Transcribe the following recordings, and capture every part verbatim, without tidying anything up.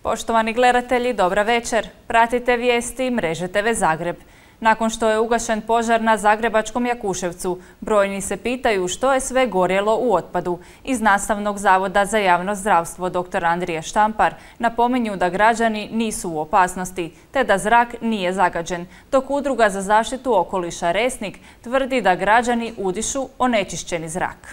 Poštovani gledatelji, dobra večer. Pratite vijesti Mreže te ve Zagreb. Nakon što je ugašen požar na zagrebačkom Jakuševcu, brojni se pitaju što je sve gorjelo u otpadu. Iz Nastavnog zavoda za javno zdravstvo doktor Andrija Štampar napominju da građani nisu u opasnosti, te da zrak nije zagađen, dok Udruga za zaštitu okoliša Resnik tvrdi da građani udišu onečišćeni zrak.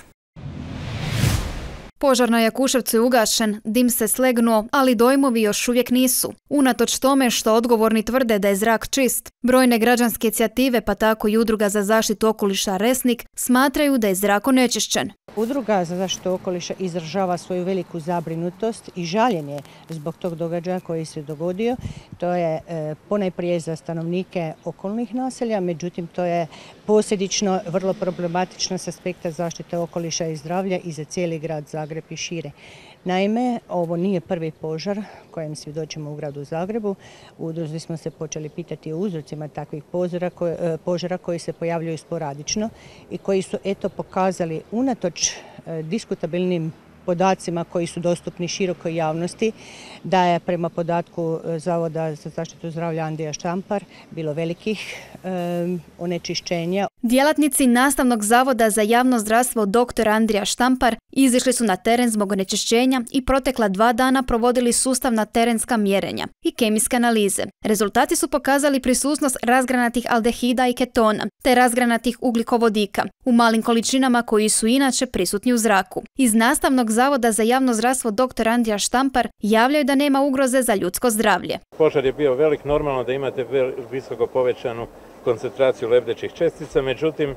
Požar na Jakuševcu je ugašen, dim se slegnuo, ali dojmovi još uvijek nisu. Unatoč tome što odgovorni tvrde da je zrak čist, brojne građanske inicijative, pa tako i Udruga za zaštitu okoliša Resnik, smatraju da je zrak onečišćen. Udruga za zaštitu okoliša izražava svoju veliku zabrinutost i žaljenje zbog tog događaja koji se dogodio. To je e, ponajprije za stanovnike okolnih naselja, međutim to je posljedično vrlo problematično s aspekta zaštite okoliša i zdravlja i za cijeli grad Zagreb i šire. Naime, ovo nije prvi požar kojem svjedočimo u gradu Zagrebu. U udruzi smo se počeli pitati o uzrocima takvih požara, koje, požara koji se pojavljuju sporadično i koji su eto pokazali unatoč diskutabilnim podacima koji su dostupni širokoj javnosti, da je prema podatku Zavoda za zaštitu zdravlja Andrija Štampar bilo velikih e, onečišćenja. Djelatnici Nastavnog zavoda za javno zdravstvo doktor Andrija Štampar izišli su na teren zbog onečišćenja i protekla dva dana provodili sustavna terenska mjerenja i kemijske analize. Rezultati su pokazali prisutnost razgranatih aldehida i ketona, te razgranatih ugljikovodika u malim količinama koji su inače prisutni u zraku. Iz Nastavnog zavoda za javno zdravstvo doktor Andrija Štampar javljaju da nema ugroze za ljudsko zdravlje. Požar je bio velik, normalno da imate visoko povećanu koncentraciju lebdećih čestica, međutim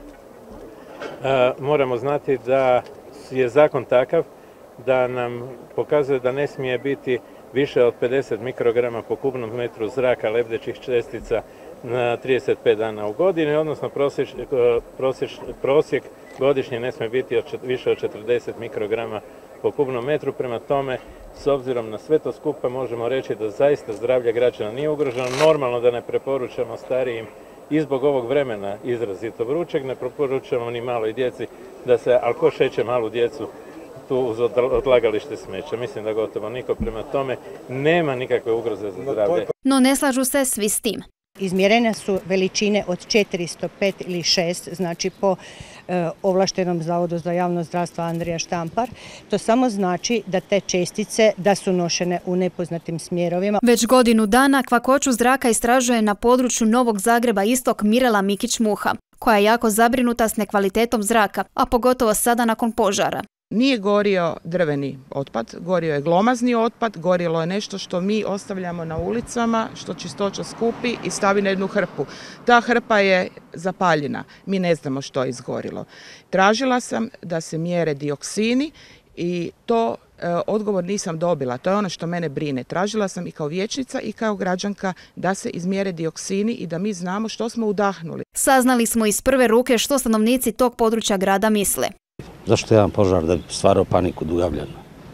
moramo znati da je zakon takav da nam pokazuje da ne smije biti više od pedeset mikrograma po kubnom metru zraka lebdećih čestica na trideset pet dana u godini, odnosno prosjek, prosjek, prosjek godišnje ne smije biti od, više od četrdeset mikrograma po kubnom metru. Prema tome, s obzirom na sve to skupa, možemo reći da zaista zdravlje građana nije ugroženo. Normalno da ne preporučamo starijim i zbog ovog vremena izrazito vrućeg, ne preporučamo ni maloj djeci da se, ali ko šeće malu djecu tu uz odlagalište smeća. Mislim da gotovo niko, prema tome nema nikakve ugroze za zdravlje. No ne slažu se svi s tim. Izmjerene su veličine od četiristo pet ili šest, znači po e, ovlaštenom Zavodu za javno zdravstvo Andrija Štampar. To samo znači da te čestice da su nošene u nepoznatim smjerovima. Već godinu dana kvakoću zraka istražuje na području Novog Zagreba istok Mirela Mikić-Muha, koja je jako zabrinuta s nekvalitetom zraka, a pogotovo sada nakon požara. Nije gorio drveni otpad, gorio je glomazni otpad, gorilo je nešto što mi ostavljamo na ulicama, što čistoća skupi i stavi na jednu hrpu. Ta hrpa je zapaljena, mi ne znamo što je izgorilo. Tražila sam da se mjere dioksini i to e, odgovor nisam dobila, to je ono što mene brine. Tražila sam i kao vijećnica i kao građanka da se izmjere dioksini i da mi znamo što smo udahnuli. Saznali smo iz prve ruke što stanovnici tog područja grada misle. Zašto je jedan požar da bi stvarao paniku Dugavljana?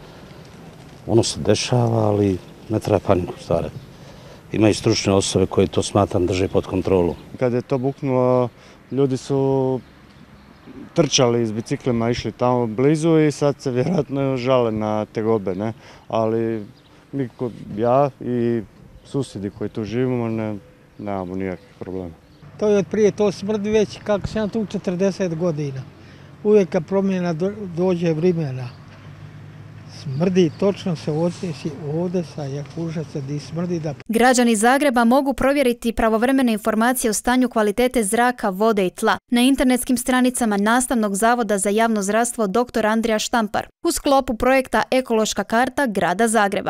Ono se dešava, ali ne treba paniku stvarati. Ima i stručne osobe koje to smatram drže pod kontrolu. Kada je to buknulo, ljudi su trčali s biciklima, išli tamo blizu i sad se vjerojatno žale na tegobe, ne? Ali mi, ja i susjedi koji tu živimo, ne, nemamo nikakvih problema. To je od prije, to smrdi već kako sam tu četrdeset godina. Uvijek kad promjena dođe vremena, smrdi, točno se odnesi ovdje sa Jakuševca gdje smrdi. Da... Građani Zagreba mogu provjeriti pravovremene informacije o stanju kvalitete zraka, vode i tla na internetskim stranicama Nastavnog zavoda za javno zdravstvo doktor Andrija Štampar u sklopu projekta Ekološka karta grada Zagreba.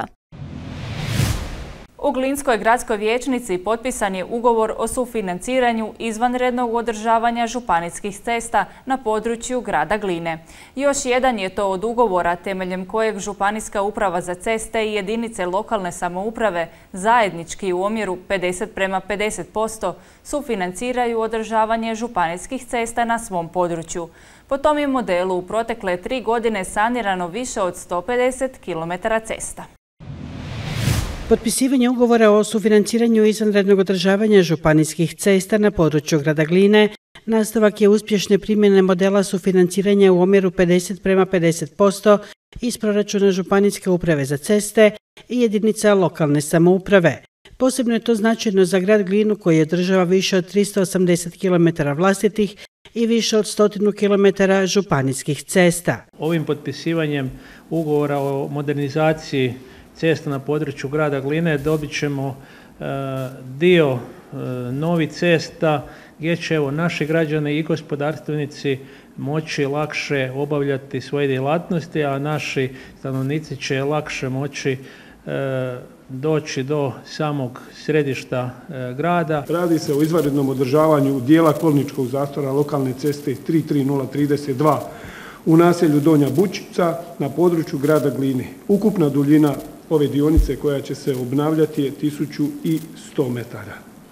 U Glinskoj gradskoj vijećnici potpisan je ugovor o sufinanciranju izvanrednog održavanja županijskih cesta na području grada Gline. Još jedan je to od ugovora temeljem kojeg Županijska uprava za ceste i jedinice lokalne samouprave zajednički u omjeru pedeset prema pedeset posto sufinanciraju održavanje županijskih cesta na svom području. Po tom je modelu u protekle tri godine sanirano više od sto pedeset kilometara cesta. Potpisivanje ugovora o sufinanciranju izvanrednog održavanja županijskih cesta na području grada Gline nastavak je uspješne primjene modela sufinanciranja u omjeru pedeset prema pedeset posto iz proračuna Županijske uprave za ceste i jedinica lokalne samouprave. Posebno je to značajno za grad Glinu koji održava više od tristo osamdeset kilometara vlastitih i više od stotinu kilometara županijskih cesta. Ovim potpisivanjem ugovora o modernizaciji cesta na području grada Gline dobit ćemo e, dio e, novih cesta gdje će evo, naši građani i gospodarstvenici moći lakše obavljati svoje djelatnosti, a naši stanovnici će lakše moći e, doći do samog središta e, grada. Radi se o izvanrednom održavanju dijela kolničkog zastora lokalne ceste tri tri nula tri dva u naselju Donja Bučica na području grada Gline. Ukupna duljina ove dionice koja će se obnavljati je tisuću sto metara.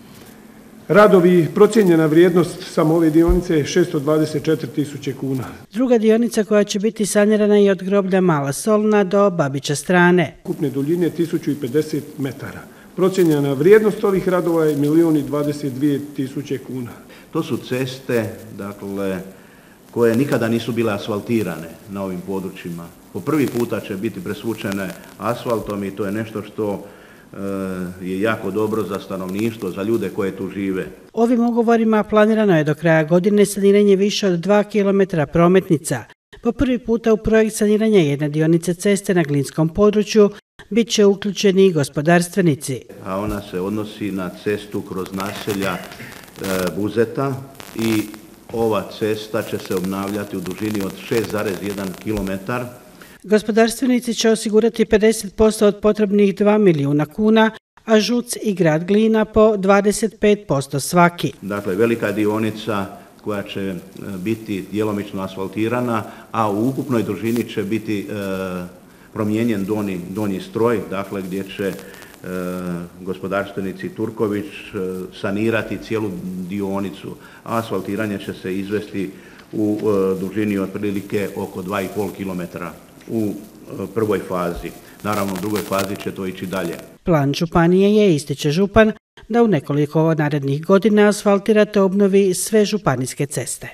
Radovi, procijenjena vrijednost samo ove dionice je šesto dvadeset četiri tisuće kuna. Druga dionica koja će biti sanirana je od groblja Mala Solna do Babića strane. Ukupne duljine tisuću pedeset metara. Procijenjena vrijednost ovih radova je milijun dvadeset dvije tisuće kuna. To su ceste, dakle, koje nikada nisu bile asfaltirane na ovim područjima. Po prvi puta će biti presvučene asfaltom i to je nešto što je jako dobro za stanovništvo, za ljude koje tu žive. Ovim ugovorima planirano je do kraja godine saniranje više od dva kilometra prometnica. Po prvi puta u projekt saniranja jedne dionice ceste na glinskom području bit će uključeni i gospodarstvenici. A ona se odnosi na cestu kroz naselja Buzeta i ova cesta će se obnavljati u dužini od šest zarez jedan kilometar. Gospodarstvenici će osigurati pedeset posto od potrebnih dva milijuna kuna, a ŽUC i grad Glina po dvadeset pet posto svaki. Dakle, velika dionica koja će biti djelomično asfaltirana, a u ukupnoj dužini će biti e, promijenjen donji, donji stroj, dakle gdje će e, gospodarstvenici Turković e, sanirati cijelu dionicu, a asfaltiranje će se izvesti u e, dužini otprilike oko dva i pol kilometra. U prvoj fazi. Naravno, u drugoj fazi će to ići dalje. Plan županije je, ističe župan, da u nekoliko narednih godina asfaltira te obnovi sve županijske ceste.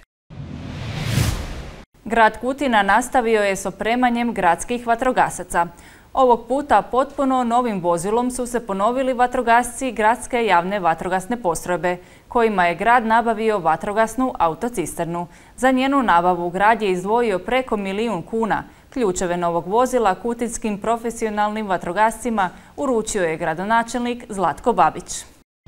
Grad Kutina nastavio je s opremanjem gradskih vatrogasaca. Ovog puta potpuno novim vozilom su se ponovili vatrogasci gradske javne vatrogasne postrojbe, kojima je grad nabavio vatrogasnu autocisternu. Za njenu nabavu grad je izdvojio preko milijun kuna. Ključeve novog vozila kutinskim profesionalnim vatrogascima uručio je gradonačelnik Zlatko Babić.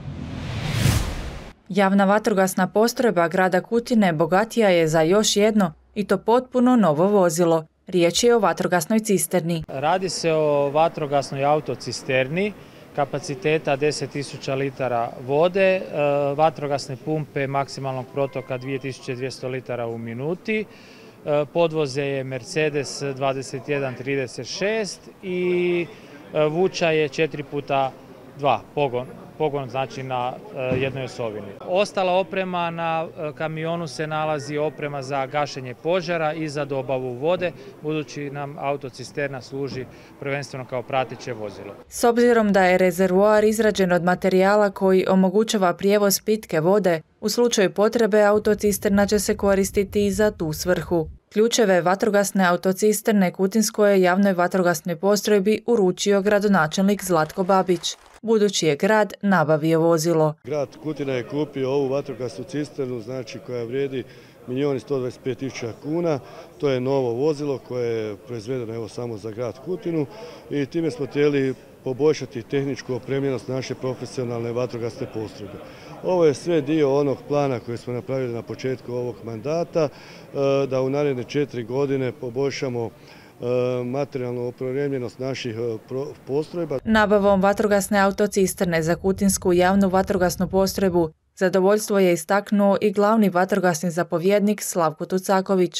Javna vatrogasna postrojba grada Kutine bogatija je za još jedno i to potpuno novo vozilo. Riječ je o vatrogasnoj cisterni. Radi se o vatrogasnoj autocisterni kapaciteta deset tisuća litara vode, vatrogasne pumpe maksimalnog protoka dvije tisuće dvjesto litara u minuti. Podvoze je Mercedes dvadeset jedan trideset šest i vuča je četiri puta dva pogon, pogon znači na jednoj osovini. Ostala oprema na kamionu se nalazi oprema za gašenje požara i za dobavu vode, budući nam autocisterna služi prvenstveno kao prateće vozilo. S obzirom da je rezervoar izrađen od materijala koji omogućava prijevoz pitke vode, u slučaju potrebe autocisterna će se koristiti i za tu svrhu. Ključeve vatrogasne autocisterne Kutinskoj javnoj vatrogasnoj postrojbi uručio gradonačelnik Zlatko Babić, budući je grad nabavio vozilo. Grad Kutina je kupio ovu vatrogasnu cisternu, znači koja vrijedi milijun sto dvadeset pet tisuća kuna. To je novo vozilo koje je proizvedeno evo samo za grad Kutinu i time smo htjeli poboljšati tehničku opremljenost naše profesionalne vatrogasne postrojbe. Ovo je sve dio onog plana koji smo napravili na početku ovog mandata, da u naredne četiri godine poboljšamo materijalnu opremljenost naših postrojba. Nabavom vatrogasne autocisterne za Kutinsku javnu vatrogasnu postrojbu zadovoljstvo je istaknuo i glavni vatrogasni zapovjednik Slavko Tucaković,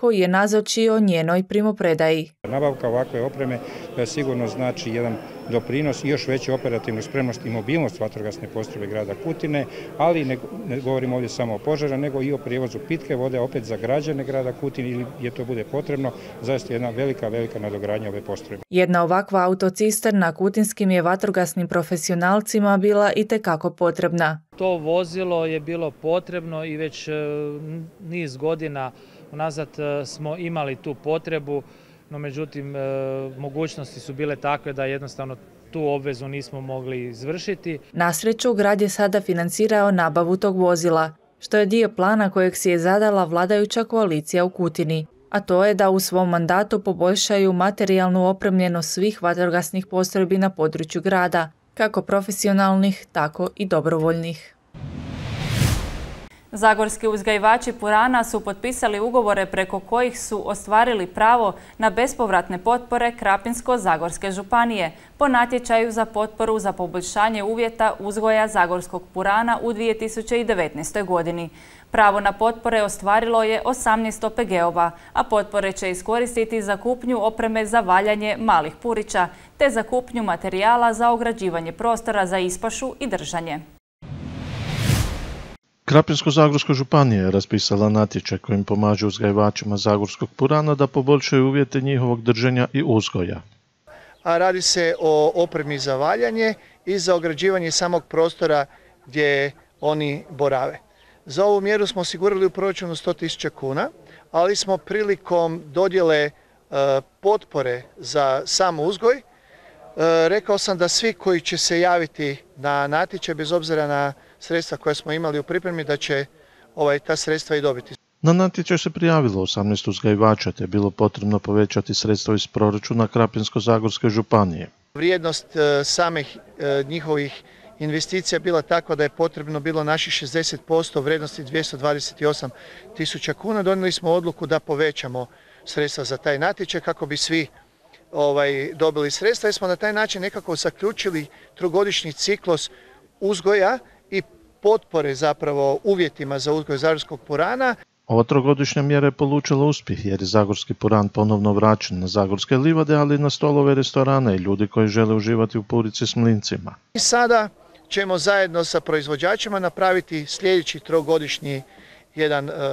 koji je nazočio njenoj primopredaji. Nabavka ovakve opreme sigurno znači jedan doprinos i još veću operativnu spremnost i mobilnost vatrogasne postrojbe grada Kutine, ali ne, ne govorimo ovdje samo o požara, nego i o prijevozu pitke vode opet za građane grada Kutine ili gdje to bude potrebno, zaista jedna velika, velika nadogradnja ove postrojbe. Jedna ovakva autocisterna kutinskim je vatrogasnim profesionalcima bila itekako potrebna. To vozilo je bilo potrebno i već niz godina unazad smo imali tu potrebu, no međutim mogućnosti su bile takve da jednostavno tu obvezu nismo mogli izvršiti. Na sreću, grad je sada financirao nabavu tog vozila, što je dio plana kojeg si je zadala vladajuća koalicija u Kutini, a to je da u svom mandatu poboljšaju materijalnu opremljenost svih vatrogasnih postrojbi na području grada, kako profesionalnih, tako i dobrovoljnih. Zagorski uzgajivači purana su potpisali ugovore preko kojih su ostvarili pravo na bespovratne potpore Krapinsko-zagorske županije po natječaju za potporu za poboljšanje uvjeta uzgoja zagorskog purana u dvije tisuće devetnaestoj godini. Pravo na potpore ostvarilo je osamnaest O P G-ova, a potpore će iskoristiti za kupnju opreme za valjanje malih purića te za kupnju materijala za ograđivanje prostora za ispašu i držanje. Krapinsko-zagorska županija je raspisala natječaj kojim pomaže uzgajivačima zagorskog purana da poboljšaju uvjete njihovog držanja i uzgoja. A radi se o opremi za valjanje i za ograđivanje samog prostora gdje oni borave. Za ovu mjeru smo osigurali u proračunu sto tisuća kuna, ali smo prilikom dodjele e, potpore za sam uzgoj e, rekao sam da svi koji će se javiti na natječaj, bez obzira na sredstva koja smo imali u pripremi, da će ovaj, ta sredstva i dobiti. Na natječaj se prijavilo osamnaest uzgajivača, te je bilo potrebno povećati sredstva iz proračuna Krapinsko-zagorske županije. Vrijednost e, samih e, njihovih investicija bila takva da je potrebno bilo naših šezdeset posto vrijednosti dvjesto dvadeset osam tisuća kuna. Donijeli smo odluku da povećamo sredstva za taj natječaj kako bi svi ovaj, dobili sredstva. I smo na taj način nekako zaključili trogodišnji ciklus uzgoja i potpore zapravo uvjetima za uzgoj zagorskog purana. Ova trogodišnja mjera je polučila uspjeh jer je zagorski puran ponovno vraćen na zagorske livade, ali i na stolove restorana i ljudi koji žele uživati u purici s mlincima. I sada ćemo zajedno sa proizvođačima napraviti sljedeći trogodišnji jedan e,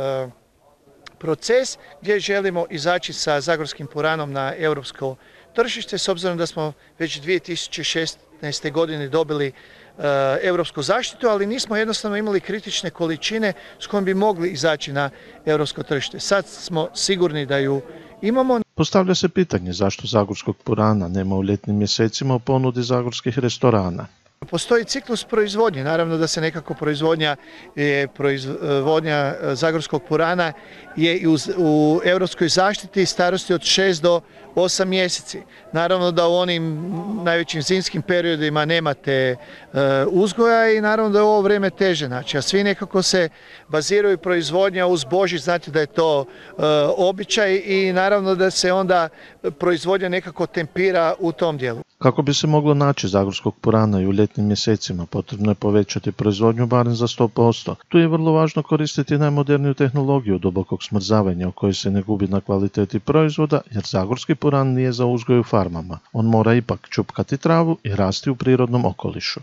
proces gdje želimo izaći sa zagorskim puranom na europsko tržište, s obzirom da smo već dvije tisuće šesnaeste. godine dobili europsku zaštitu, ali nismo jednostavno imali kritične količine s kojom bi mogli izaći na europsko tržište. Sad smo sigurni da ju imamo. Postavlja se pitanje zašto zagorskog purana nema u ljetnim mjesecima u ponudi zagorskih restorana. Postoji ciklus proizvodnje, naravno da se nekako proizvodnja, je, proizvodnja zagorskog purana je u, u europskoj zaštiti starosti od šest do osam mjeseci. Naravno da u onim najvećim zimskim periodima nemate uh, uzgoja i naravno da je ovo vrijeme teže. Znači, a svi nekako se baziraju proizvodnja uz Božić, znate da je to uh, običaj i naravno da se onda proizvodnja nekako tempira u tom dijelu. Kako bi se moglo naći zagorskog purana i u ljetnim mjesecima, potrebno je povećati proizvodnju barem za sto posto. Tu je vrlo važno koristiti najmoderniju tehnologiju dubokog smrzavanja u kojoj se ne gubi na kvaliteti proizvoda, jer zagorski puran nije za uzgoj u farmama. On mora ipak čupkati travu i rasti u prirodnom okolišu.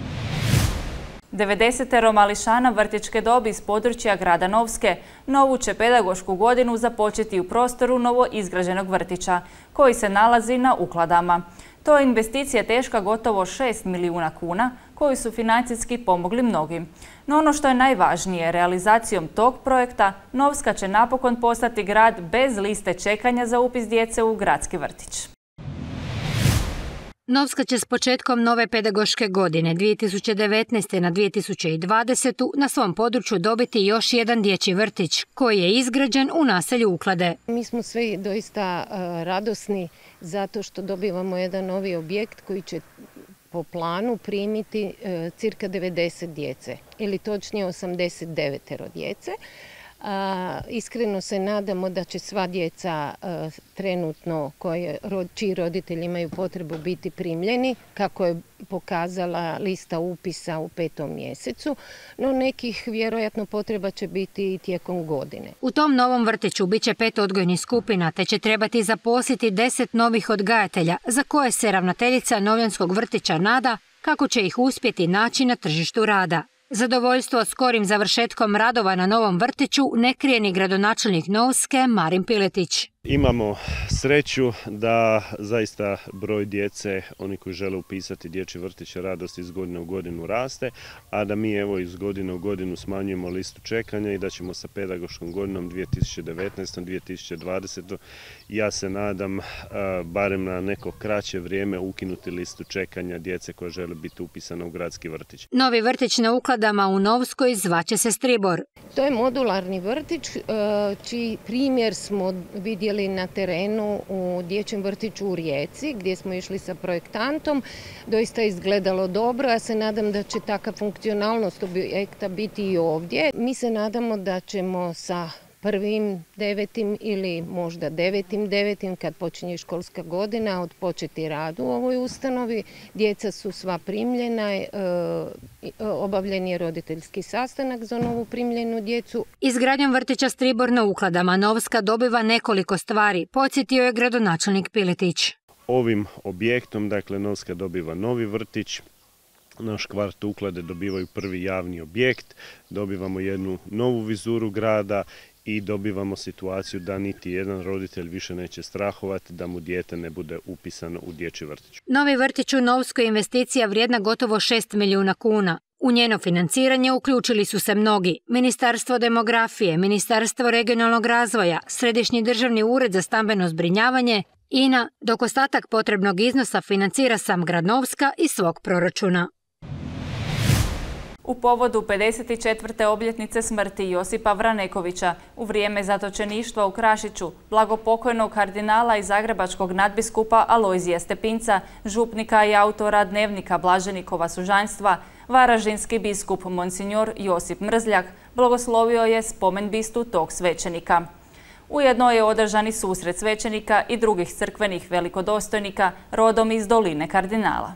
devedesetero mališana vrtićke dobi iz područja grada Novske novu će pedagošku godinu započeti u prostoru novo izgrađenog vrtića, koji se nalazi na Ukladama. To je investicija teška gotovo šest milijuna kuna, koju su financijski pomogli mnogi. No ono što je najvažnije, realizacijom tog projekta Novska će napokon postati grad bez liste čekanja za upis djece u gradski vrtić. Novska će s početkom nove pedagoške godine dvije tisuće devetnaeste. na dvije tisuće dvadesetu. na svom području dobiti još jedan dječji vrtić koji je izgrađen u naselju Uklade. Mi smo svi doista radosni zato što dobivamo jedan novi objekt koji će po planu primiti cirka devedeset djece ili točnije osamdeset devet djece. Iskreno se nadamo da će sva djeca trenutno koje, čiji roditelji imaju potrebu biti primljeni, kako je pokazala lista upisa u petom mjesecu, no nekih vjerojatno potreba će biti i tijekom godine. U tom novom vrtiću bit će pet odgojnih skupina, te će trebati zaposliti deset novih odgajatelja, za koje se ravnateljica Novljanskog vrtića nada kako će ih uspjeti naći na tržištu rada. Zadovoljstvo skorim završetkom radova na novom vrtiću ne krije ni gradonačelnik Novske Marin Piletić. Imamo sreću da zaista broj djece, oni koji žele upisati dječji vrtić Radost iz godine u godinu raste, a da mi evo iz godine u godinu smanjujemo listu čekanja i da ćemo sa pedagoškom godinom dvije tisuće devetnaeste dvije tisuće dvadesete ja se nadam barem na neko kraće vrijeme ukinuti listu čekanja djece koja žele biti upisana u gradski vrtić. Novi vrtić na Ukladama u Novskoj zvaće se Stribor. To je modularni vrtić čiji primjer smo vidjeli na terenu u dječjem vrtiću u Rijeci gdje smo išli sa projektantom. Doista je izgledalo dobro, ja se nadam da će takva funkcionalnost objekta biti i ovdje. Mi se nadamo da ćemo sa prvim devetim ili možda devetim devetim kad počinje školska godina odpočeti rad u ovoj ustanovi. Djeca su sva primljena, e, obavljen je roditeljski sastanak za novu primljenu djecu. Izgradnjom vrtića Stribor na Ukladama Novska dobiva nekoliko stvari, podsjetio je gradonačelnik Piletić. Ovim objektom, dakle, Novska dobiva novi vrtić, naš kvart Uklade dobivaju prvi javni objekt, dobivamo jednu novu vizuru grada i dobivamo situaciju da niti jedan roditelj više neće strahovati da mu dijete ne bude upisano u dječji vrtić. Novi vrtić u Novskoj investicija vrijedna gotovo šest milijuna kuna. U njeno financiranje uključili su se mnogi. Ministarstvo demografije, Ministarstvo regionalnog razvoja, Središnji državni ured za stambeno zbrinjavanje, I N A, dok ostatak potrebnog iznosa financira sam grad Novska iz svog proračuna. U povodu pedeset četvrte obljetnice smrti Josipa Vranekovića u vrijeme zatočeništva u Krašiću, blagopokojnog kardinala i zagrebačkog nadbiskupa Alojzija Stepinca, župnika i autora dnevnika Blaženikova sužanjstva, varaždinski biskup Monsignor Josip Mrzljak blagoslovio je spomen bistu tog svećenika. Ujedno je održan i susret svećenika i drugih crkvenih velikodostojnika rodom iz doline kardinala.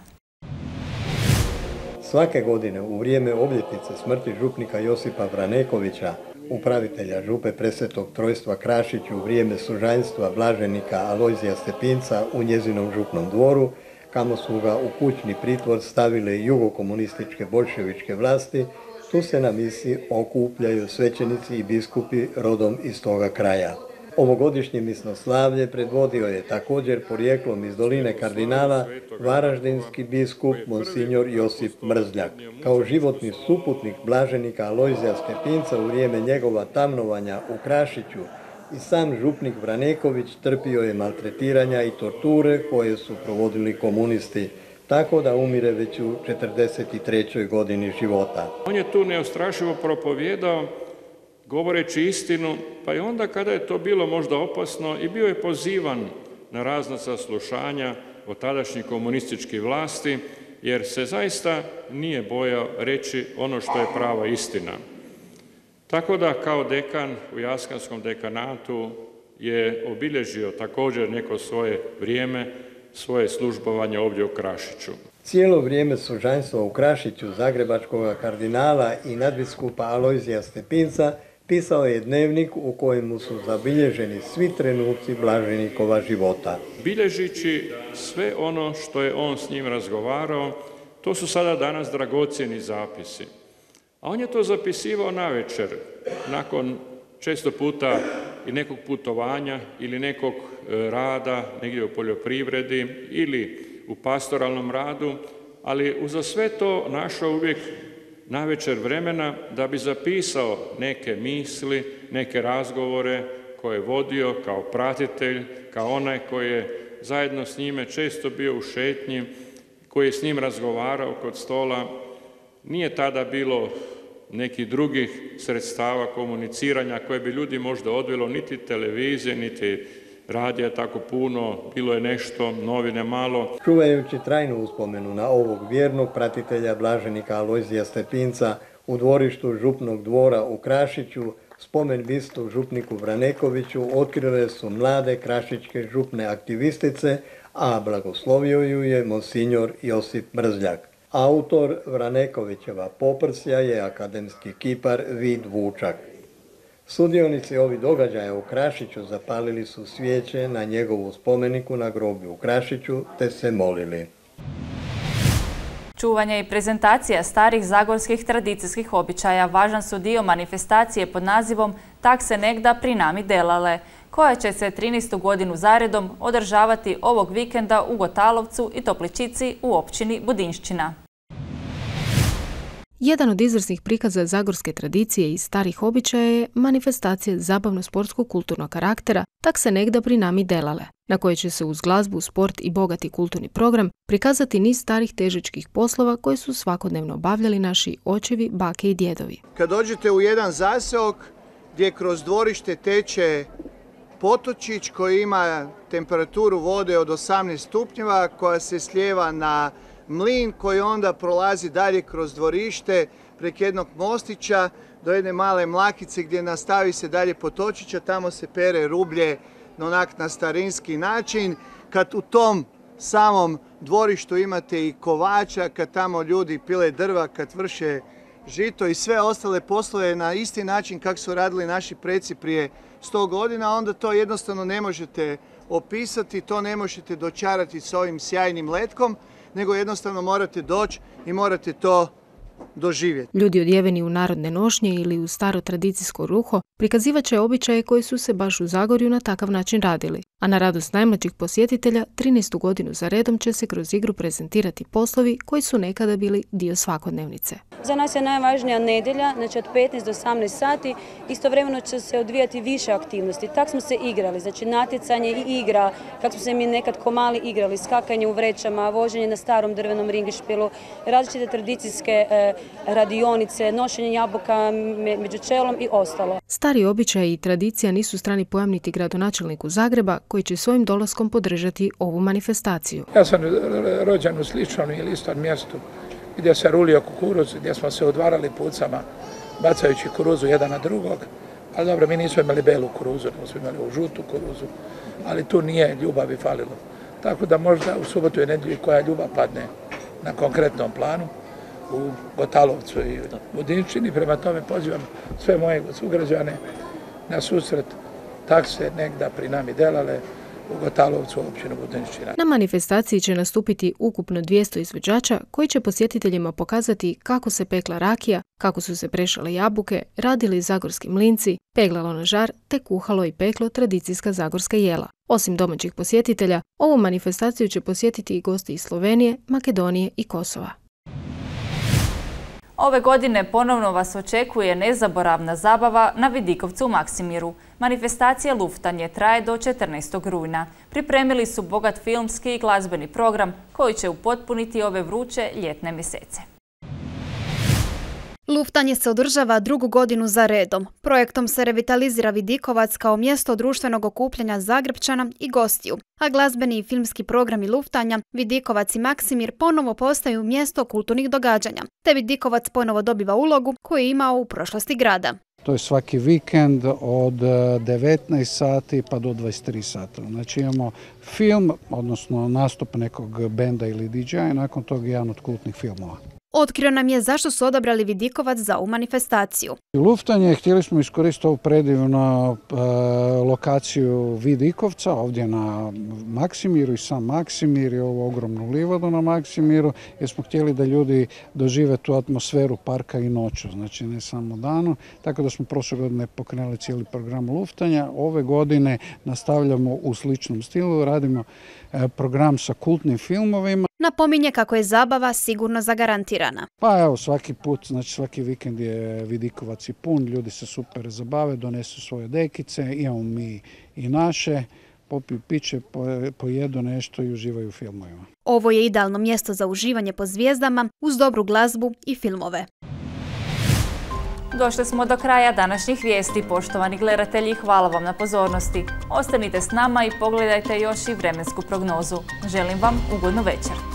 Svake godine u vrijeme obljetnice smrti župnika Josipa Vranekovića, upravitelja župe Presvetog Trojstva Krašić u vrijeme sužanjstva blaženika Alojzija Stepinca u njezinom župnom dvoru, kamo su ga u kućni pritvor stavile jugokomunističke boljševičke vlasti, tu se na misi okupljaju svećenici i biskupi rodom iz toga kraja. Ovogodišnje misnoslavlje predvodio je također porijeklom iz doline kardinala varaždinski biskup Monsignor Josip Mrzljak. Kao životni suputnik blaženika Alojzija Stepinca u vrijeme njegova tamnovanja u Krašiću i sam župnik Vraneković trpio je maltretiranja i torture koje su provodili komunisti, tako da umire već u četrdeset trećoj godini života. On je tu neustrašivo propovijedao, govoreći istinu, pa i onda kada je to bilo možda opasno i bio je pozivan na razna saslušanja od tadašnjih komunističkih vlasti, jer se zaista nije bojao reći ono što je prava istina. Tako da kao dekan u Jaskanskom dekanatu je obilježio također neko svoje vrijeme, svoje službovanje ovdje u Krašiću. Cijelo vrijeme sužanjstva u Krašiću zagrebačkog kardinala i nadbiskupa Alojzija Stepinca pisao je dnevnik u kojemu su zabilježeni svi trenuci blaženikova života. Bilježići sve ono što je on s njim razgovarao, to su sada danas dragocjeni zapisi. A on je to zapisivao navečer, nakon često puta i nekog putovanja ili nekog rada, negdje u poljoprivredi ili u pastoralnom radu, ali uza sve to našao uvijek navečer vremena da bi zapisao neke misli, neke razgovore koje je vodio kao pratitelj, kao onaj koji je zajedno s njime često bio u šetnji, koji je s njim razgovarao kod stola. Nije tada bilo nekih drugih sredstava komuniciranja koje bi ljudi možda odvelo, niti televizije, niti radija tako puno, bilo je nešto, novine malo. Čuvajući trajnu uspomenu na ovog vjernog pratitelja blaženika Alojzija Stepinca u dvorištu župnog dvora u Krašiću, Spomen bistu župniku Vranekoviću otkrile su mlade krašičke župne aktivistice, a blagoslovio ju je monsinjor Josip Mrzljak. Autor Vranekovićeva poprsja je akademski kipar Vid Vučak. Sudionici ovih događaja u Krašiću zapalili su svijeće na njegovu spomeniku na groblju u Krašiću te se molili. Čuvanje i prezentacija starih zagorskih tradicijskih običaja važan su dio manifestacije pod nazivom Tak se negda pri nami delale, koja će se trinaestu godinu zaredom održavati ovog vikenda u Gotalovcu i Topličici u općini Budinšćina. Jedan od izvrsnih prikaza zagorske tradicije i starih običaja je manifestacija zabavno-sportskog kulturnog karaktera Tak se negda pri nami delale, na kojoj će se uz glazbu, sport i bogati kulturni program prikazati niz starih težičkih poslova koje su svakodnevno obavljali naši očevi, bake i djedovi. Kad dođete u jedan zaseok gdje kroz dvorište teče potočić koji ima temperaturu vode od osamnaest stupnjeva, koja se slijeva na mlin koji onda prolazi dalje kroz dvorište prek jednog mostića do jedne male mlakice gdje nastavi se dalje potočića, tamo se pere rublje onak na starinski način. Kad u tom samom dvorištu imate i kovača, kad tamo ljudi pile drva, kad vrše žito i sve ostale poslove na isti način kako su radili naši preci prije sto godina, onda to jednostavno ne možete opisati, to ne možete dočarati s ovim sjajnim letkom, nego jednostavno morate doći i morate to doživjeti. Ljudi odjeveni u narodne nošnje ili u staro tradicijsko ruho prikazivat će običaje koji su se baš u Zagorju na takav način radili, a na radost najmlađih posjetitelja trinaestu godinu za redom će se kroz igru prezentirati poslovi koji su nekada bili dio svakodnevnice. Za nas je najvažnija nedjelja, znači od petnaest do osamnaest sati, istovremeno će se odvijati više aktivnosti. Tak smo se igrali, znači natjecanje i igra, kako smo se mi nekad ko mali igrali, skakanje u vrećama, voženje na starom drvenom ringišpilu, različite tradicijske e, radionice, nošenje jabuka među čelom i ostalo. Stari običaji i tradicija nisu strani pojam niti gradonačelniku Zagreba, koji će svojim dolaskom podržati ovu manifestaciju. Ja sam rođen u sličnom ili istom mjestu gdje se rulio kukuruz, gdje smo se odvarali pucama, bacajući kuruzu jedan na drugog. Ali dobro, mi nismo imali belu kuruzu, nego smo imali u žutu kuruzu, ali tu nije ljubavi falilo. Tako da možda u subotu i nedjelju koja ljubav padne na konkretnom planu u Gotalovcu i Budinšćini. Prema tome pozivam sve moje sugrađane na susret Tak se negda pri nami delale u Gotalovcu, općinu Budinšćina. Na manifestaciji će nastupiti ukupno dvjesto izvođača koji će posjetiteljima pokazati kako se pekla rakija, kako su se prešale jabuke, radili zagorski mlinci, peglalo na žar te kuhalo i peklo tradicijska zagorska jela. Osim domaćih posjetitelja, ovu manifestaciju će posjetiti i gosti iz Slovenije, Makedonije i Kosova. Ove godine ponovno vas očekuje nezaboravna zabava na Vidikovcu u Maksimiru. Manifestacija Luftanje traje do četrnaestog rujna. Pripremili su bogat filmski i glazbeni program koji će upotpuniti ove vruće ljetne mjesece. Luftanje se održava drugu godinu za redom. Projektom se revitalizira Vidikovac kao mjesto društvenog okupljanja Zagrepčana i gostiju, a glazbeni i filmski programi Luftanja, Vidikovac i Maksimir ponovo postaju mjesto kulturnih događanja, te Vidikovac ponovo dobiva ulogu koju je imao u prošlosti grada. To je svaki vikend od devetnaest sati pa do dvadeset tri sata. Znači imamo film, odnosno nastup nekog benda ili didžeja i nakon toga jedan od kultnih filmova. Otkrio nam je zašto su odabrali Vidikovac za ovu manifestaciju. Luftanje htjeli smo iskoristiti ovu predivnu e, lokaciju Vidikovca ovdje na Maksimiru i sam Maksimir i ovu ogromnu livadu na Maksimiru, jer smo htjeli da ljudi dožive tu atmosferu parka i noću, znači ne samo danu. Tako da smo prošle godine pokrenuli cijeli program Luftanja. Ove godine nastavljamo u sličnom stilu, radimo e, program sa kultnim filmovima. Napominje kako je zabava sigurno zagarantirana. Pa evo, svaki put, znači svaki vikend je Vidikovac i pun, ljudi se super zabave, donesu svoje dekice, imamo mi i naše, popiju piće, pojedu nešto i uživaju u filmovima. Ovo je idealno mjesto za uživanje po zvijezdama uz dobru glazbu i filmove. Došli smo do kraja današnjih vijesti, poštovani gledatelji, hvala vam na pozornosti. Ostanite s nama i pogledajte još i vremensku prognozu. Želim vam ugodnu večer.